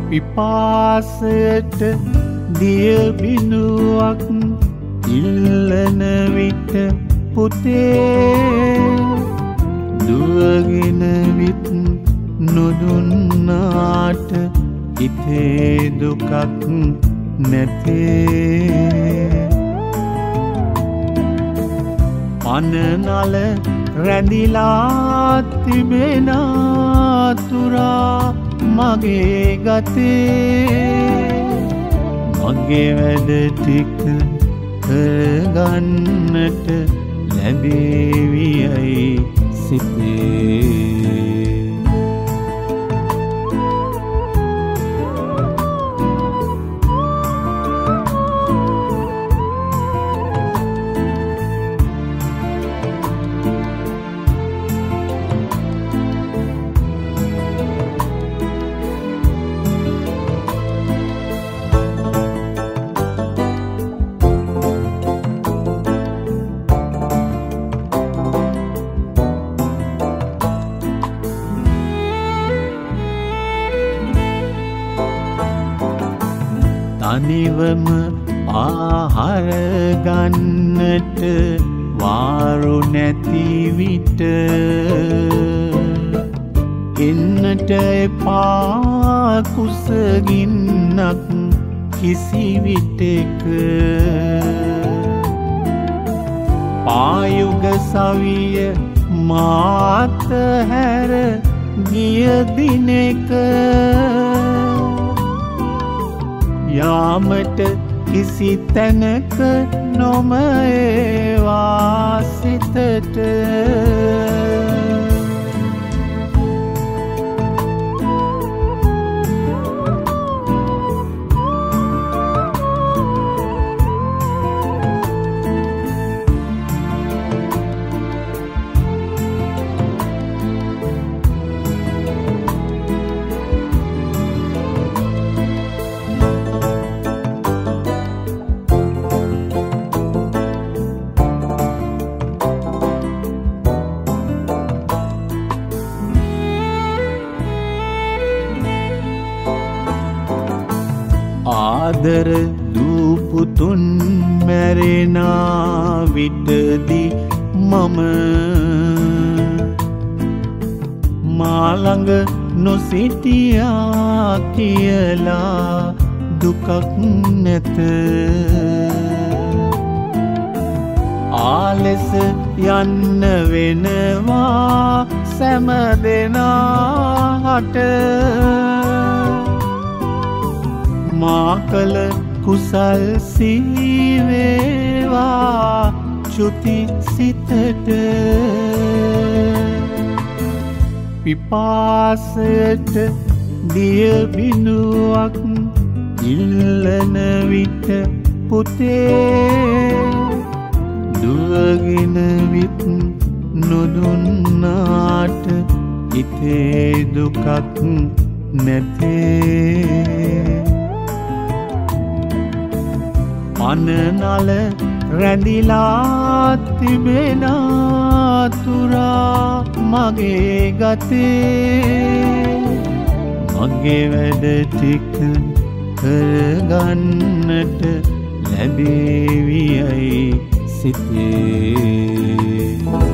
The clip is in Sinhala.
පිපාසයට දිය බිඳුවක් ඉල්ලන විට පුතේ දුවගෙන විත් නොදුන්නාට හිතේ දුකක් නැතේ. පනනල රැඳිලා තිබෙන තුරා මගේ ගතේ මගේ වැඩ ටික කරගන්නට ලැබේවියයි සිතේ. තනිවම ආහාර ගන්නට වාරු නැති විට එන්නට එපා කුසගින්නක් කිසි විටක පායුග සවිය මාත හැර ගිය දිනක යාමට කිසි තැනක නොම ඒවා සිතට ආදර දූපුතුන් මැරෙනා විටදි මම මාළඟ නොසිටියා කියලා දුකක් නැත. ආලෙස යන්න වෙනවා සෑම දෙනාට මා කළ කුසල් සීවේවා චුති සිතට. පිපාසයට දිය බිඳුවක් ඉල්ලන විට පුතේ දුවගෙන විත් නොදුන්නාට හිතේ දුකක් නැතේ. පනනල රැඳිලා තිබෙන තුරා මගේ ගතේ මගේ වැඩ ටික කරගන්නට ලැබේවියයි සිතේ.